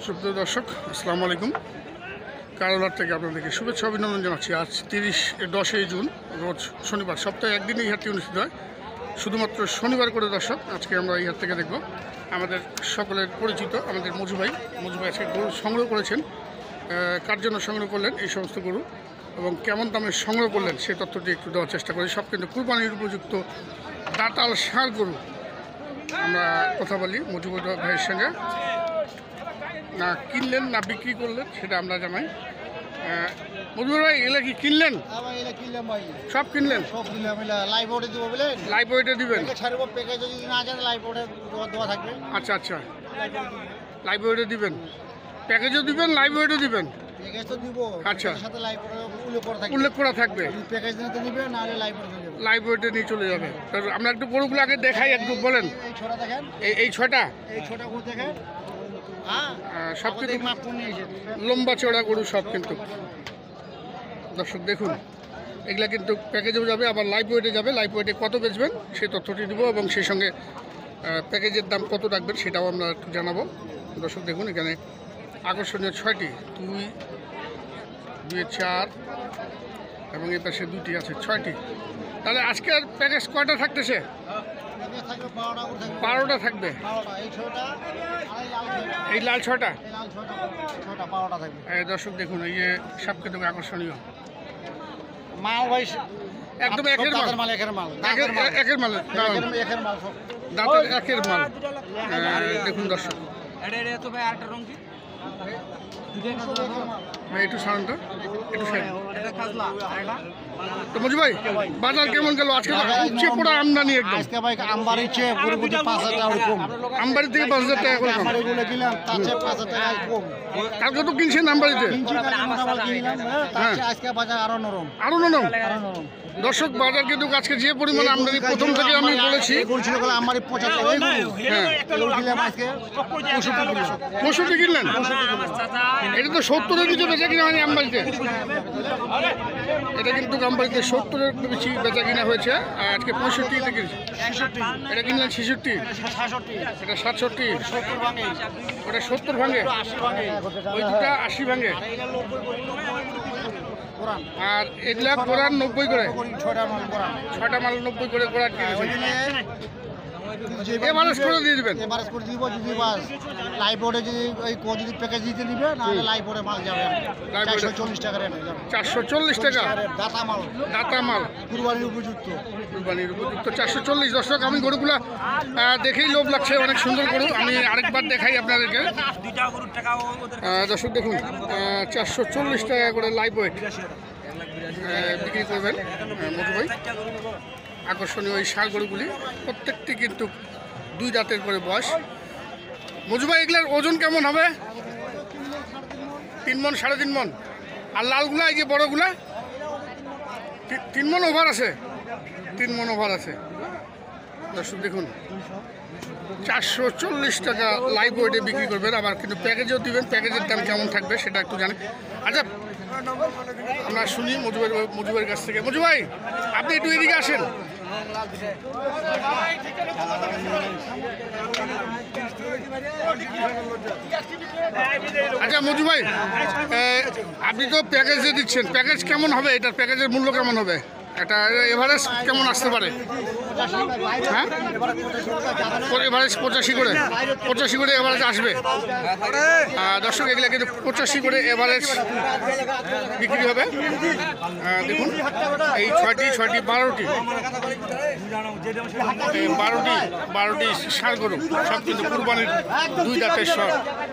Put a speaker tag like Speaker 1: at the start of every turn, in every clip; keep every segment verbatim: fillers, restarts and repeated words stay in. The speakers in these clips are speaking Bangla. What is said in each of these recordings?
Speaker 1: সুপ্রিয় দর্শক, আসসালামু আলাইকুম। কারোলার থেকে আপনাদেরকে শুভেচ্ছা অভিনন্দন জানাচ্ছি। আজ তিরিশ দশই জুন, রোজ শনিবার। সপ্তাহে একদিন এই হাটটি অনুষ্ঠিত হয়, শুধুমাত্র শনিবার করে। দর্শক, আজকে আমরা এই হাট থেকে দেখব আমাদের সকলের পরিচিত আমাদের মজু ভাই। মজু ভাই আজকে গরু সংগ্রহ করেছেন। কার জন্য সংগ্রহ করলেন এই সমস্ত গরু এবং কেমন দামে সংগ্রহ করলেন সেই তথ্যটি একটু দেওয়ার চেষ্টা করি। সব কিন্তু কুরবানির উপযুক্ত দাঁতাল ষাঁড় গরু। আমরা কথা বলি মজু ভাইয়ের সঙ্গে। না কিনলেন না বিক্রি করলেন সেটা আমরা জানাই। মজুর ভাই, এগুলো কি কিনলেন? সব কিনলেন? লাইভ ওয়েটে দিবেন? আচ্ছা আচ্ছা, লাইভ ওয়েটে দিবেন, প্যাকেজও দিবেন, লাইভ ওয়েটও দিবেন। আচ্ছা, উল্লেখ করা থাকবে, লাইভ ওয়েটে নিয়ে চলে যাবে। আমরা একটু গরুগুলো আগে দেখাই, একটু বলেন। এই ছয়টা সব কিন্তু লম্বা চড়া গরু, সব কিন্তু দর্শক দেখুন, এগুলা কিন্তু প্যাকেজেও যাবে, আবার লাইভ ওয়েটে যাবে। লাইভ ওয়েটে কত বেচবেন সেই তথ্যটি দেবো এবং সেই সঙ্গে প্যাকেজের দাম কত রাখবেন সেটাও আমরা একটু জানাবো। দর্শক দেখুন, এখানে আকর্ষণীয় ছয়টি, দুই দুই চার এবং এ পাশে দুটি আছে, ছয়টি। তাহলে আজকের প্যাকেজ কয়টা থাকতেছে? বারোটা থাকবে। এই লাল ছটা দর্শক দেখুন, এই যে সব কিন্তু আকর্ষণীয়
Speaker 2: মাল ভাই,
Speaker 1: একদম একের মাল, একের মাল, একের মাল, দাঁতের একের মাল। দেখুন দর্শক, একটু সাধারণত একটু তো মজু ভাই, বাজার কেমন গেল আজকে? উপচে পড়া আমদানি একদম।
Speaker 2: আজকে ভাই আমবাড়ি চেয়ে পুরোপুরি পাঁচ হাজার টাকা কম।
Speaker 1: আমবাড়ি থেকে পাঁচ হাজার টাকা করে কম।
Speaker 2: আমবাড়িগুলো কিনলাম তার চেয়ে পাঁচ হাজার টাকা কম।
Speaker 1: কালকে তো কিনছেন আমবাড়িতে?
Speaker 2: কিনছি, কালকে মোটামুটি কিনলাম। হ্যাঁ, আজকে বাজার আরো নরম,
Speaker 1: আরো নরম।
Speaker 2: আরো নরম।
Speaker 1: দর্শক, বাজার কিন্তু আজকে যে পরিমাণ আমদানি, প্রথম থেকে আমি বলেছি,
Speaker 2: বলছিল বলে আমারই পঁচাত্তর।
Speaker 1: হ্যাঁ,
Speaker 2: কিনলাম আজকে
Speaker 1: পঁয়ষট্টি কিনলেন। এটা তো সত্তরের কিছু বেচা কিনা হয়নি আমবাড়িতে। এটা কিন্তু আমবাড়িতে সত্তরের বেশি বেচা কিনা হয়েছে, আর আজকে পঁয়ষট্টি থেকে এটা কিনলেন ছেষট্টি, এটা সাতষট্টি, ওটা সত্তর ভাঙে, ওই দুটা আশি ভাঙে, আর এগুলা কোরআন নব্বই করে, ছয়টা মাল নব্বই করে কোরআন কিনেছে। এভারেজ করে দিয়ে দেবেন?
Speaker 2: এভারেজ করে দিব। যদি বাস লাইভ বোর্ডে যদি ওই কো যদি প্যাকেজ দিতে দিবে, নাহলে লাইভ বোর্ডে মাল যাবে চারশো চল্লিশ টাকা রেট।
Speaker 1: চারশো চল্লিশ টাকা
Speaker 2: দাতা মাল,
Speaker 1: দাতা মাল,
Speaker 2: কুরবানির উপযুক্ত,
Speaker 1: কুরবানির উপযুক্ত চারশো চল্লিশ। দর্শক, আমি গরুগুলা দেখেই লোভ লাগছে, অনেক সুন্দর গরু। আমি আরেকবার দেখাই আপনাদেরকে। দর্শক দেখুন, চারশো চল্লিশ টাকা করে লাইভ ওয়েট বিক্রি করবেন মজু ভাই। আকর্ষণীয় এই ষাঁড় গরুগুলি প্রত্যেকটি কিন্তু দুই দাঁতের করে বয়স। মজু ভাই, এগুলার ওজন কেমন হবে? তিন মন, সাড়ে তিন মন। আর লালগুলা, এই যে বড়গুলা, তিন মন ওভার আছে, তিন মন ওভার আছে। দর্শক দেখুন, চারশো চল্লিশ টাকা লাইভ ওয়েটে বিক্রি করবেন, আবার কিন্তু প্যাকেজও দিবেন। প্যাকেজের দাম কেমন থাকবে সেটা একটু জানেন। আচ্ছা, আমরা শুনি মজু ভাই, মজু ভাইয়ের কাছ থেকে। মজু ভাই, আপনি একটু এদিকে আসেন। আচ্ছা মজু ভাই, আপনি তো প্যাকেজে দিচ্ছেন, প্যাকেজ কেমন হবে? এটার প্যাকেজের মূল্য কেমন হবে? একটা এভারেজ কেমন আসতে পারে? হ্যাঁ, এভারেজ পঁচাশি করে, পঁচাশি করে এভারেজ আসবে। দর্শক, এগুলো কিন্তু পঁচাশি করে এভারেজ বিক্রি হবে। দেখুন, এই ছয়টি ছয়টি বারোটি বারোটি বারোটি ষাঁড় গরু, সব কিন্তু কুরবানির দুই দাঁতের সব।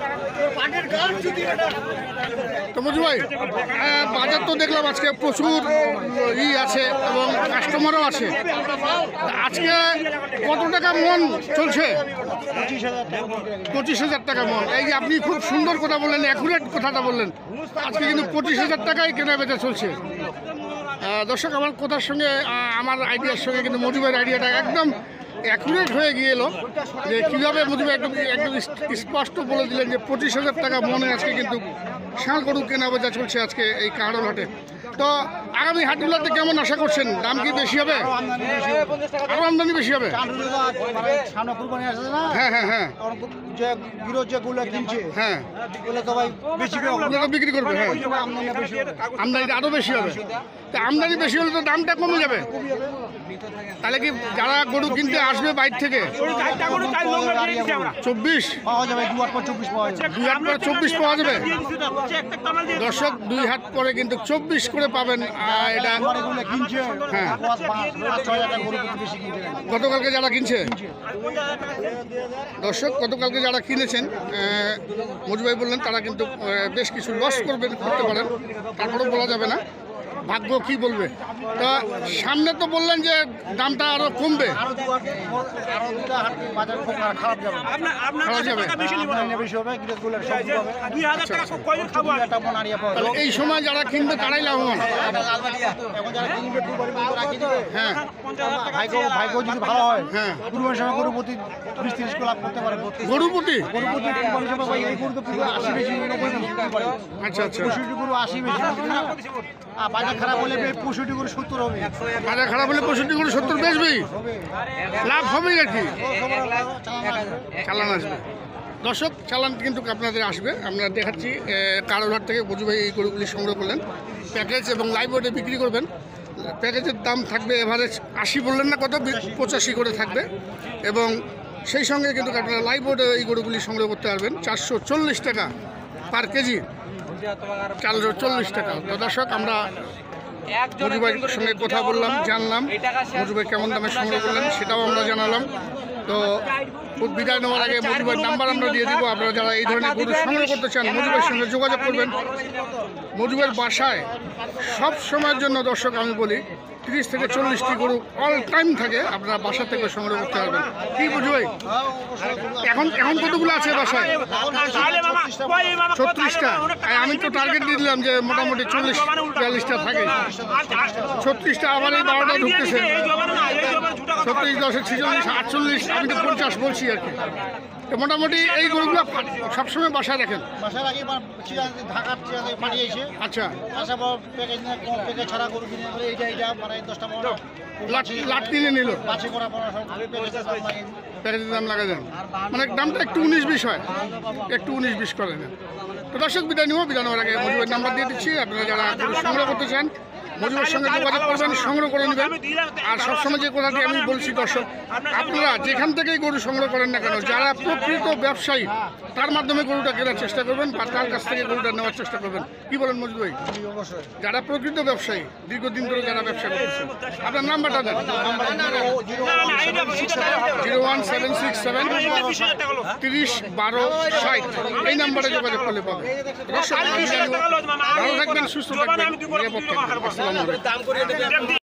Speaker 1: তো মজু ভাই, বাজার তো দেখলাম আজকে প্রচুর ই আছে এবং কাস্টমারও আছে। আজকে কত টাকা মন চলছে? পঁচিশ হাজার টাকা মন। এই যে আপনি খুব সুন্দর কথা বললেন, অ্যাকুরেট কথাটা বললেন। আজকে কিন্তু পঁচিশ হাজার টাকায় কেনা বেচা চলছে। দর্শক, আমার কথার সঙ্গে আমার আইডিয়ার সঙ্গে কিন্তু মজু ভাইয়ের আইডিয়াটা একদম অ্যাকুরেট হয়ে গিয়ে এলো, যে কীভাবে মজু ভাই একদম একদম স্পষ্ট বলে দিলেন যে পঁচিশ হাজার টাকা মনে আজকে কিন্তু ষাঁড় গরু কেনা বেচা চলছে আজকে এই কাহারোল হাটে। তো আগামী হাটগুলোতে কেমন আশা করছেন? দাম কি বেশি হবে? আরো আমদানি বেশি হবে?
Speaker 2: সামনে কুরবানি আসছে না,
Speaker 1: হ্যাঁ হ্যাঁ হ্যাঁ
Speaker 2: যে গিরো যেগুলো কিনছে
Speaker 1: হ্যাঁ
Speaker 2: ওগুলো তো ভাই বেশি
Speaker 1: ওগুলো বিক্রি করবে। হ্যাঁ
Speaker 2: আমদানি বেশি হবে।
Speaker 1: আমদানিটা আরো বেশি হবে। তা আমদানি বেশি হলে তো দামটা কমে যাবে। তাহলে কি যারা গরু কিনতে আসবে বাইরে থেকে চব্বিশ
Speaker 2: পাওয়া যাবে, দু হাট পর চব্বিশ পাওয়া যাবে।
Speaker 1: দুই হাট পরে চব্বিশ পাওয়া যাবে। দর্শক দুই হাট পরে কিন্তু চব্বিশ করে পাবেন। আর এটা
Speaker 2: এগুলো কিনছে
Speaker 1: হ্যাঁ।
Speaker 2: পাঁচ পাঁচ ছয় হাজার গরু প্রতি বেশি কিনছে না।
Speaker 1: গতকালকে যারা কিনছে দর্শক গতকালকে যারা কিনেছেন মজু ভাই বললেন তারা কিন্তু আহ, বেশ কিছু লস করবেন করতে পারেন, তারপরেও বলা যাবে না, ভাগ্য কি বলবে। তা সামনে তো বললেন যে দামটা আরো কমবে,
Speaker 2: আরো দু হাট পর- আরো দুটা হাট বাজার খুব খারাপ যাবে,
Speaker 1: খারাপ যাবে।
Speaker 2: আমদানি বেশি হবে, গিরোগুলো সব হবে, একটা মন হারিয়ে পাওয়া
Speaker 1: তাহলে
Speaker 2: যাবে।
Speaker 1: এই সময় যারা কিনবে তারাই লাভবান।
Speaker 2: এখন যারা কিনবে কুরবানি পর্যন্ত রাখি দেবে,
Speaker 1: হ্যাঁ
Speaker 2: ভাগ্য ভাগ্য যদি ভালো হয়
Speaker 1: হ্যাঁ
Speaker 2: কুরবানির সময় গরু প্রতি বিশ তিরিশ লাভ করতে পারে।
Speaker 1: গরু প্রতি
Speaker 2: গরু প্রতি কুরবানির সময় ভাই এই গরু তো পুরো আশি বেশি নব্বই বেশি করতে পারে।
Speaker 1: আচ্ছা আচ্ছা
Speaker 2: পঁয়ষট্টি গরু আশি বেশি করতে না। আর বাজার খারাপ হলে পঁয়ষট্টি গরু সত্তর হবে।
Speaker 1: বাজার খারাপ হলে পঁয়ষট্টি করে সত্তর বেচবেই, লাভ হবেই আর কি, চালান আসবে। দর্শক চালান কিন্তু আপনাদের আসবে। আমরা দেখাচ্ছি কারোরহাট থেকে বজু ভাই এই গরুগুলি সংগ্রহ করলেন, প্যাকেজ এবং লাইভ ওয়েটে বিক্রি করবেন। প্যাকেজের দাম থাকবে এভারেজ আশি বললেন না কত, পঁচাশি করে থাকবে। এবং সেই সঙ্গে কিন্তু আপনারা লাইভ ওয়েটে এই গরুগুলি সংগ্রহ করতে পারবেন চারশো চল্লিশ টাকা পার কেজি, চারশো চল্লিশ টাকা। তো দর্শক আমরা মজু ভাইয়ের সঙ্গে কথা বললাম, জানলাম মজু ভাই কেমন দামে সংগ্রহ করলেন সেটাও আমরা জানালাম। তো বিদায় নেওয়ার আগে মজু ভাইয়ের নাম্বার আমরা দিয়ে দিব। আপনারা যারা এই ধরনের গরু সংগ্রহ করতে চান মজু ভাইয়ের সঙ্গে যোগাযোগ করবেন। মজু ভাইয়ের বাসায় সব সময়ের জন্য দর্শক আমি বলি তিরিশ থেকে চল্লিশটি গরু অল টাইম থাকে, আপনারা বাসা থেকে সংগ্রহ করতে পারবেন। কি মজু ভাই এখন এখন কতগুলো আছে বাসায়? ছত্রিশটা। আমি তো টার্গেট দিয়ে দিলাম যে মোটামুটি চল্লিশ বিয়াল্লিশটা থাকে, ছত্রিশটা আবার এই বারোটা ঢুকতেছে, ছত্রিশ দশে ছিচল্লিশ আটচল্লিশ, আমি তো পঞ্চাশ বলছি আর কি। তো মোটামুটি এই গরুগুলো সবসময় বাসায় রাখেন?
Speaker 2: বাসার আগে ঢাকার পাঠিয়েছে,
Speaker 1: আচ্ছা
Speaker 2: আসার পর প্যাকেজ কম প্যাকেজ ছাড়া গরু কিনে বলে এইটা এইটা মানে দশটা পনেরো
Speaker 1: লাট লাট কিনে নিল,
Speaker 2: বাছি করা পড়া সব প্যাকেজের দাম লাগে।
Speaker 1: প্যাকেজের দাম লাগা যান, মানে দামটা একটু উনিশ বিশ হয়, একটু উনিশ বিশ করে নেন। তো দর্শক বিদায় নিব, বিদায় নেওয়ার আগে মজুবের নাম্বার দিয়ে দিচ্ছি। আপনারা যারা গরু সংগ্রহ করতে চান মজুবের সঙ্গে যোগাযোগ করবেন, সংগ্রহ করে নেবেন। আর সবসময় যে কথাটি আমি বলছি দর্শক, আপনারা যেখান থেকেই গরু সংগ্রহ করেন না কেন, যারা প্রকৃত ব্যবসায়ী তার মাধ্যমে গরুটা কেনার চেষ্টা করবেন বা তার কাছ থেকে গরুটা নেওয়ার চেষ্টা করবেন। কি বলেন মজুব ভাই?
Speaker 2: অবশ্যই
Speaker 1: যারা প্রকৃত ব্যবসায়ী দীর্ঘদিন ধরে যারা ব্যবসা করতেছেন, আপনার নাম্বারটা দেন। Zero one seven six seven তিরিশ বারো ষাট, এই নাম্বারে যোগাযোগ করলে পাবেন। দর্শক ভালো থাকবেন, সুস্থ থাকবেন, নিরাপদ থাকবেন। আসসালামু আলাইকুম।